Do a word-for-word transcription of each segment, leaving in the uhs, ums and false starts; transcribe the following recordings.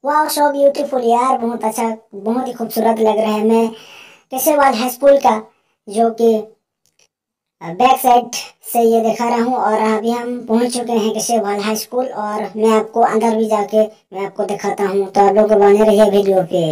वाह, so beautiful यार, बहुत अच्छा, बहुत ही खूबसूरत लग रहा है। मैं केसरवाल हाई स्कूल का जो कि बैक साइड से ये दिखा रहा हूँ और अभी हम पहुँच चुके हैं केसरवाल हाई स्कूल और मैं आपको अंदर भी जाके मैं आपको दिखाता हूँ, तो आप लोग बने रहिए वीडियो पे।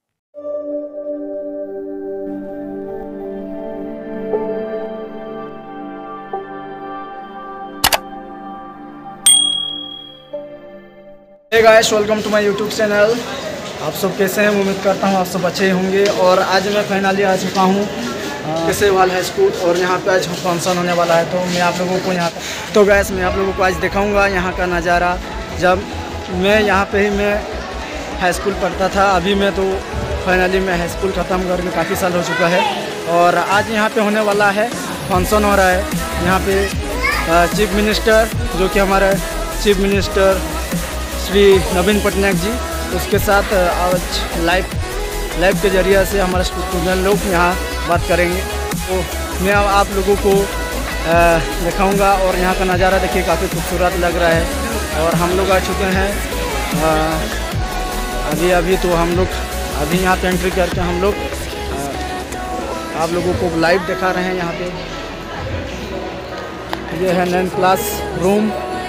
Hey guys, welcome to my YouTube channel. आप सब कैसे हैं? उम्मीद करता हूं आप सब अच्छे ही होंगे। और आज मैं फाइनली आ चुका हूं केसरवाल हाई स्कूल और यहां पे आज फंक्शन होने वाला है, तो मैं आप लोगों को यहां तो गाइस मैं आप लोगों को आज दिखाऊंगा यहां का नज़ारा। जब मैं यहां पे ही मैं हाई स्कूल पढ़ता था, अभी मैं तो फाइनली मैं हाई स्कूल ख़त्म करके काफ़ी साल हो चुका है और आज यहाँ पर होने वाला है, फंक्शन हो रहा है यहाँ पर। चीफ मिनिस्टर जो कि हमारे चीफ मिनिस्टर श्री नवीन पटनायक जी, उसके साथ आज लाइव लाइव के जरिए से हमारे स्टूडेंट लोग यहाँ बात करेंगे। तो मैं आप लोगों को दिखाऊंगा और यहाँ का नज़ारा देखिए, काफ़ी खूबसूरत लग रहा है। और हम लोग आ चुके हैं आ, अभी अभी तो हम लोग अभी यहाँ पे एंट्री करके हम लोग आप लोगों को लाइव दिखा रहे हैं। यहाँ पे ये है नाइन क्लास रूम,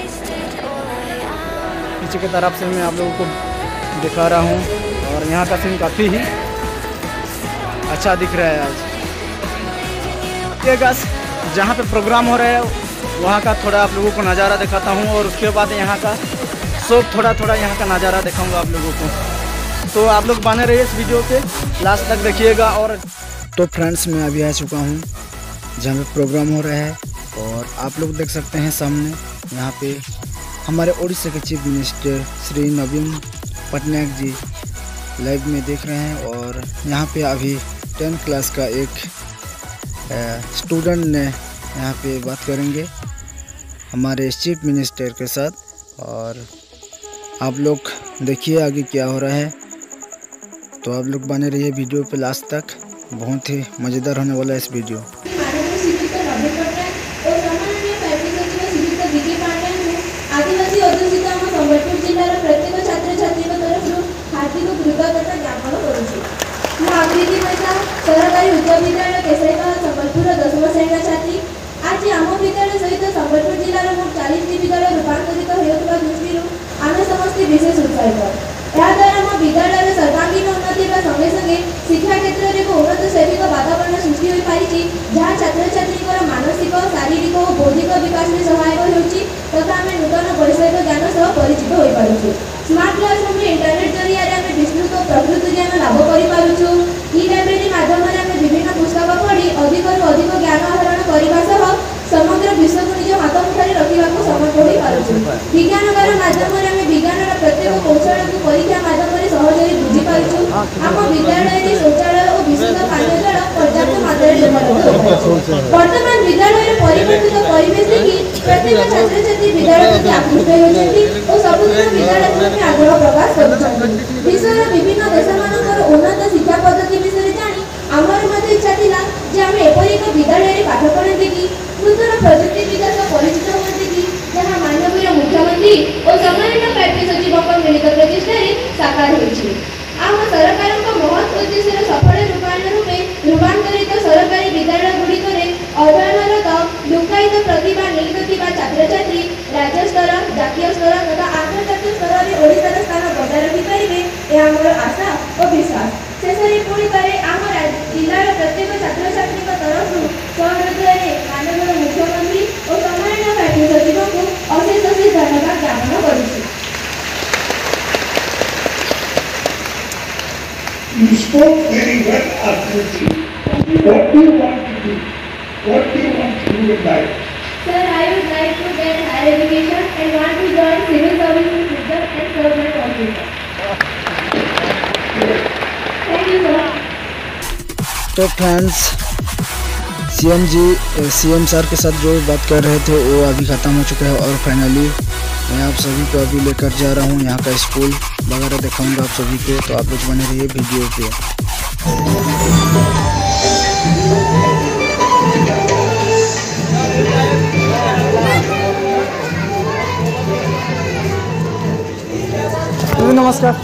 पीछे की तरफ से मैं आप लोगों को दिखा रहा हूँ और यहाँ का सीन काफ़ी ही अच्छा दिख रहा है। आज ये गस जहाँ पे प्रोग्राम हो रहा है वहाँ का थोड़ा आप लोगों को नज़ारा दिखाता हूँ और उसके बाद यहाँ का सब थोड़ा थोड़ा यहाँ का नज़ारा दिखाऊंगा आप लोगों को। तो आप लोग बने रहिए इस वीडियो पे, लास्ट तक देखिएगा। और तो फ्रेंड्स, मैं अभी आ चुका हूँ जहाँ पे प्रोग्राम हो रहा है और आप लोग देख सकते हैं सामने यहाँ पे हमारे उड़ीसा के chief minister Shri Naveen Patnaik ji live में देख रहे हैं। और यहाँ पे अभी टेंथ क्लास का एक स्टूडेंट ने यहाँ पे बात करेंगे हमारे चीफ मिनिस्टर के साथ। और आप लोग देखिए आगे क्या हो रहा है, तो आप लोग बने रहिए वीडियो पे लास्ट तक, बहुत ही मज़ेदार होने वाला है इस वीडियो। आदिवासी अध्युषित आम संबलपुर जिलार प्रत्येक छात्र छात्री तरफ हार्दिक कृतज्ञता ज्ञापन करुच्ची। आकृति मैसा सरकारी उच्च विद्यालय केसरवाल संबलपुर दशम श्रेणी छात्री। आज आम विद्यालय सहित संबलपुर जिलार मोट चालीस विद्यालय रूपांतरित होता दृष्टि आम समस्ते विशेष उत्साहित। याद्वारा आम विद्यालय सर्वांगीन उन्नति संगे संगे शिक्षा क्षेत्र में उन्नत शैक्षिक वातावरण सृष्टि हो पारी, जहाँ छात्र छात्री मानसिक शारीरिक और बौद्धिक विकास में सहायक होउची तथा आम नूतन वैषयिक ज्ञान सह परिचित हो पारुछु। स्मार्ट क्लासरूम में इंटरनेट जरिया आम विस्तृत प्रकृति ज्ञान लाभ करूँ। ई लाइब्रेरी माध्यम आम विभिन्न पुस्तक पढ़ी अधिक अधिक ज्ञान आहरण करने सह समग्र विश्व को निज हाथ मुठारे रखा समर्थ हो पारुछु। विज्ञानगार माध्यम आम विज्ञान प्रत्येक कौशल को परीक्षा माध्यम सहजरे बुझी पारुछु। आम विद्यालय में शौचालय और विशुद्ध पानीय जल पर्याप्त मात्रा उपलब्ध। वर्तमान विद्यालय परिवर्तित परिवेश देखी प्रत्येक छात्र छात्री विद्यालय प्रति आकृष्ट होती और सबुदिन विद्यालय में आग्रह प्रकाश करुछन्ति। विश्वर विभिन्न देशमानकर उन्नत शिक्षा पद्धति विषय जानी आमर मध्य इच्छा थिला जे आमे एपरि एक विद्यालय पाठ पढ़ते कि नूतन प्रযুক্তি विकास परिचित होते कि जहाँ माननीय मुख्यमंत्री और सम्मानित कैबिनेट सचिवों मिलित प्रचेष्टा साकार होइछि। आम सरकार महत् उद्देश्य सफल रूपायन रूपे रूपांतरित सरकारी विद्यालय गुड़िक अध्ययनरत लुकायित प्रतिभा निहित छात्र छात्री राज्य स्तर जातीय स्तर तथा आंतर्जातीय स्तर में ओडिशार स्थान बजाय रखिपारे यह आमर आशा और विश्वास। शेष पुणी थे आम जिलार प्रत्येक छात्र छात्री तरफ सहृदय माननीय मुख्यमंत्री और सम्मानित कैबिनेट सचिव को अशेष अशेष धन्यवाद ज्ञापन करुछि। You spoke very well, Akriti. What do you want to do? What do you want to do in life? Sir, I would like to get higher education and want to join civil service system and serve my country. Thank you, sir. तो friends, CM ji CM sir के साथ जो बात कर रहे थे वो अभी ख़त्म हो चुका है और फाइनली मैं आप सभी को अभी लेकर जा रहा हूँ यहाँ का स्कूल वगैरह दिखाऊंगा आप सभी को। तो आप लोग बने रहिए वीडियो पे। दीदी नमस्कार।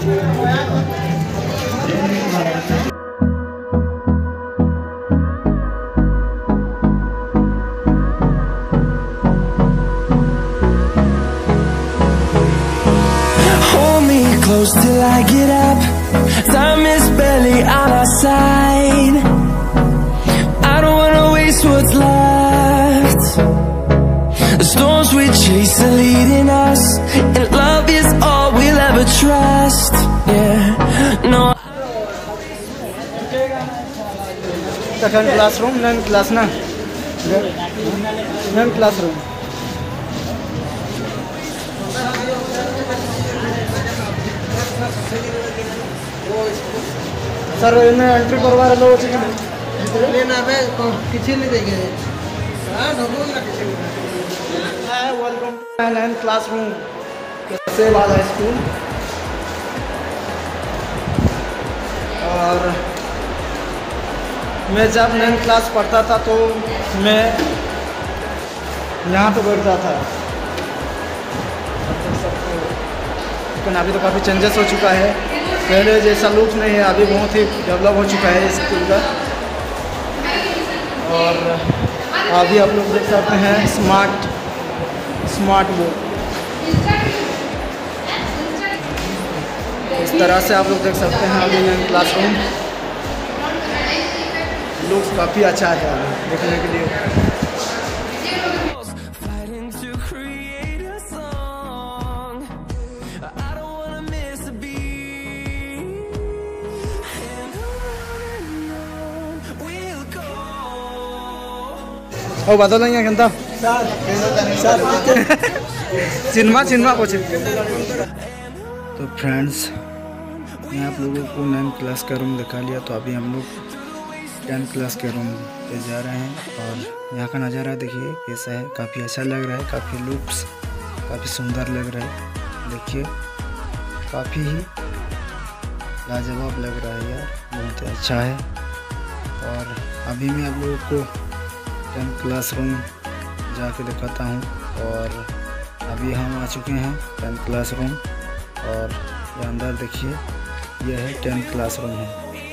Hold me close till I get up. Time is barely on our side. I don't wanna waste what's left. The storms we chase are leading us, and love is all we'll ever trust. Yeah, no. Second classroom, nine class ना, nine classroom. Sir इन्हें entry करवा रहे लोग लेना है किसी नहीं देंगे। वेलकम टू नाइन क्लासरूम कैसे वाला स्कूल। और मैं जब नाइन क्लास पढ़ता था तो मैं यहाँ पे बैठता था, लेकिन अभी तो काफ़ी चेंजेस हो चुका है। पहले जैसा लुक नहीं है, अभी बहुत ही डेवलप हो चुका है स्कूल का। और अभी आप लोग देख सकते हैं स्मार्ट स्मार्ट बोर्ड, इस तरह से आप लोग देख सकते हैं। अभी नाइन क्लासरूम लुक काफ़ी अच्छा है देखने के लिए। ओ बदल नहीं है कहता सिनेमा सिनेमा कुछ। तो फ्रेंड्स मैं आप लोगों को नाइन क्लास का रूम दिखा लिया, तो अभी हम लोग टेंथ क्लास के रूम पे जा रहे हैं। और यहाँ का नज़ारा देखिए कैसा है, काफ़ी अच्छा लग रहा है, काफ़ी लुक्स काफ़ी सुंदर लग रहा है। देखिए काफ़ी ही लाजवाब लग रहा है यार, बहुत ही अच्छा है। और अभी मैं आप लोगों को टेंथ क्लासरूम जाके दिखाता हूँ। और अभी हम आ चुके हैं टेंथ क्लासरूम, और ये अंदर देखिए यह है टेंथ क्लासरूम है।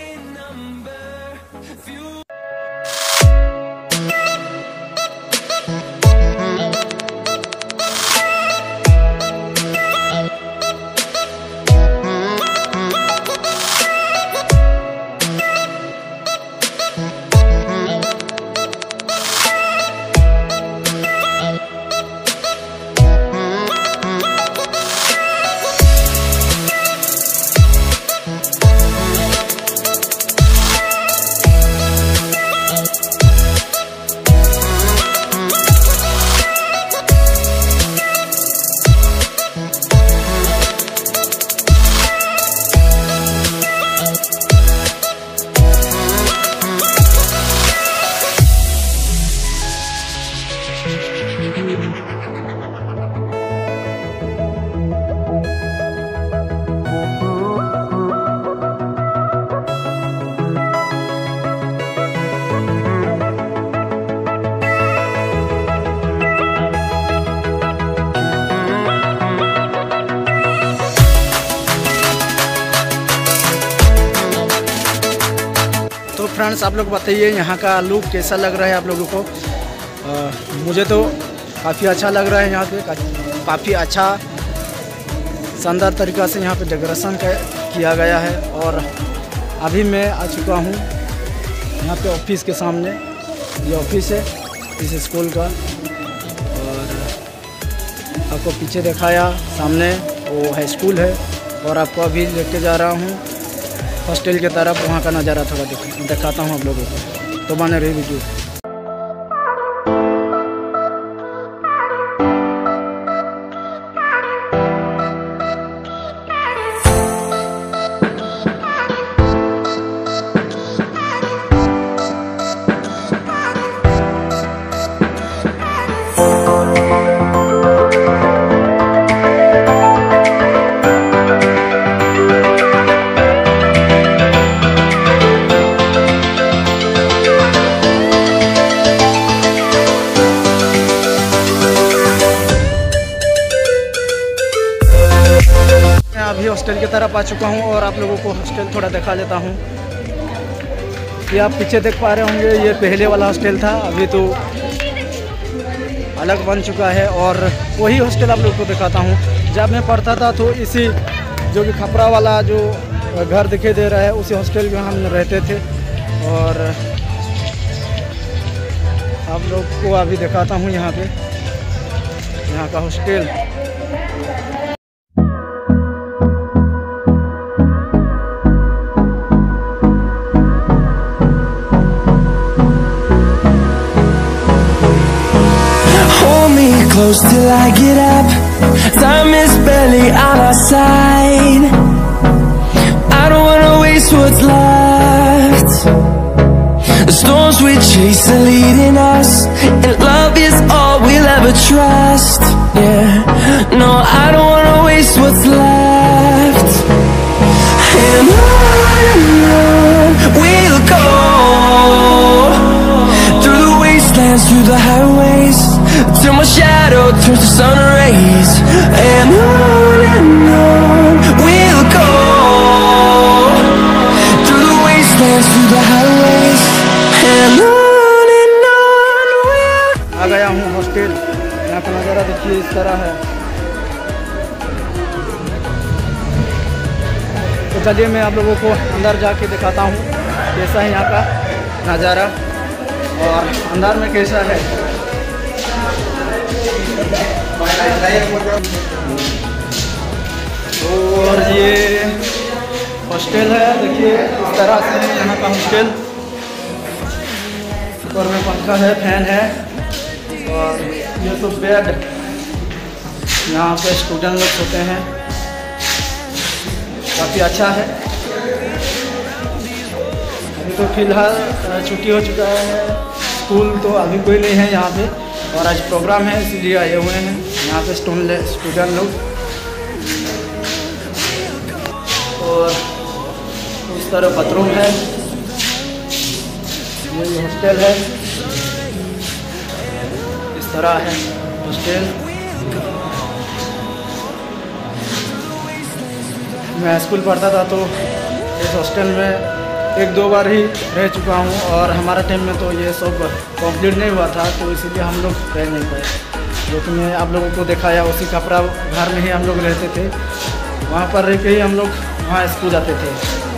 तो फ्रेंड्स आप लोग बताइए यहाँ का लुक कैसा लग रहा है आप लोगों को। आ, मुझे तो काफ़ी अच्छा लग रहा है। यहाँ पे काफ़ी अच्छा शानदार तरीक़ा से यहाँ पे डेकोरेशन किया गया है। और अभी मैं आ चुका हूँ यहाँ पे ऑफिस के सामने, ये ऑफिस है इस स्कूल का। और आपको पीछे दिखाया सामने वो हाई स्कूल है, और आपको अभी लेके जा रहा हूँ हॉस्टल की तरफ। वहाँ का नज़ारा थोड़ा दिखाता हूँ आप लोगों को, तो बने रही वीडियो। हॉस्टल की तरफ आ चुका हूँ और आप लोगों को हॉस्टल थोड़ा दिखा देता हूँ। ये आप पीछे देख पा रहे होंगे, ये पहले वाला हॉस्टल था, अभी तो अलग बन चुका है। और वही हॉस्टल आप लोगों को दिखाता हूँ। जब मैं पढ़ता था तो इसी जो कि खपरा वाला जो घर दिखाई दे रहा है उसी हॉस्टल में हम रहते थे। और आप लोग को अभी दिखाता हूँ यहाँ पे यहाँ का hostel. Close till I get up. Time is barely on our side. I don't wanna waste what's left. The storms we chase are leading us, and love is all we'll ever trust. Yeah, no, I don't wanna waste what's left. And on and on we'll go, through the wastelands, through the highways, till my shadow turns to sun rays. And on and on we'll go, through the wastelands, through the highways. And on and on we'll आ गया हूँ hostel. यहाँ का नज़ारा देखिए, इस तरह है। तो चलिए मैं आप लोगों को अंदर जाके दिखाता हूँ कैसा है यहाँ का नज़ारा और अंदर में कैसा है। और ये हॉस्टल है, देखिए इस तरह से यहाँ का हॉस्टल। ऊपर में पंखा है, फैन है और ये तो बेड यहाँ पे स्टूडेंट लोग सोते हैं। काफ़ी अच्छा है। अभी तो फिलहाल छुट्टी हो चुका है, स्कूल तो अभी कोई नहीं है यहाँ पे। और आज प्रोग्राम है इसलिए आए हुए हैं यहाँ पे स्टूडेंट स्टूडेंट लोग। और इस तरह बाथरूम है, ये हॉस्टल है, इस तरह है हॉस्टल। मैं स्कूल पढ़ता था तो इस हॉस्टल में एक दो बार ही रह चुका हूँ और हमारा टाइम में तो ये सब कंप्लीट नहीं हुआ था, तो इसीलिए हम लोग रह नहीं पाए। जो कि मैं आप लोगों को दिखाया उसी कपड़ा घर में ही हम लोग रहते थे, वहाँ पर रह के ही हम लोग वहाँ स्कूल जाते थे।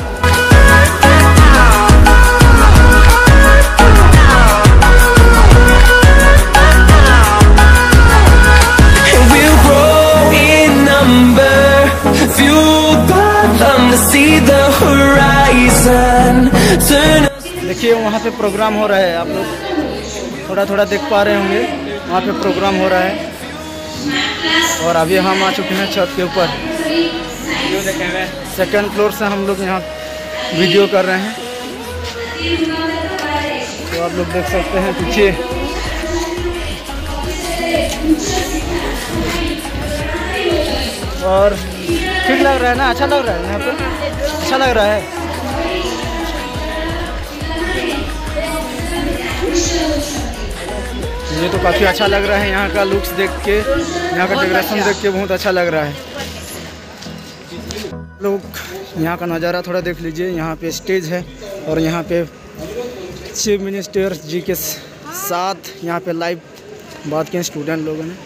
देखिए वहाँ पे प्रोग्राम हो रहा है, आप लोग थोड़ा थोड़ा देख पा रहे होंगे, वहाँ पे प्रोग्राम हो रहा है। और अभी हम आ चुके हैं छत के ऊपर, सेकंड फ्लोर से हम लोग यहाँ वीडियो कर रहे हैं। तो आप लोग देख सकते हैं पीछे। और ठीक लग रहा है ना, अच्छा लग रहा है यहाँ पे, अच्छा लग रहा है। मुझे तो काफ़ी अच्छा लग रहा है यहाँ का लुक्स देख के, यहाँ का डेकोरेशन देख के बहुत अच्छा लग रहा है। लोग यहाँ का नज़ारा थोड़ा देख लीजिए। यहाँ पे स्टेज है और यहाँ पे चीफ मिनिस्टर जी के साथ यहाँ पे लाइव बात किए स्टूडेंट लोगों ने।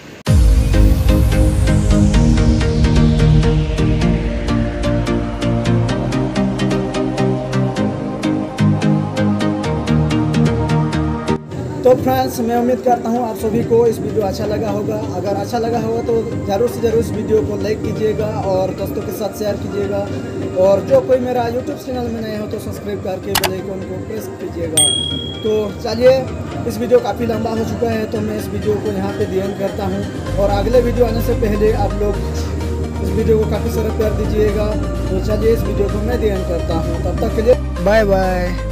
तो फ्रेंड्स, मैं उम्मीद करता हूँ आप सभी को इस वीडियो अच्छा लगा होगा। अगर अच्छा लगा होगा तो ज़रूर से ज़रूर इस वीडियो को लाइक कीजिएगा और दोस्तों के साथ शेयर कीजिएगा। और जो कोई मेरा यूट्यूब चैनल में नए हो तो सब्सक्राइब करके बेल आइकन को प्रेस कीजिएगा। तो चलिए, इस वीडियो काफ़ी लंबा हो चुका है तो मैं इस वीडियो को यहाँ पे दी एंड करता हूँ। और अगले वीडियो आने से पहले आप लोग इस वीडियो को काफ़ी सारा प्यार दीजिएगा। तो चलिए, इस वीडियो को मैं दी एंड करता हूँ। तब तक के लिए बाय बाय।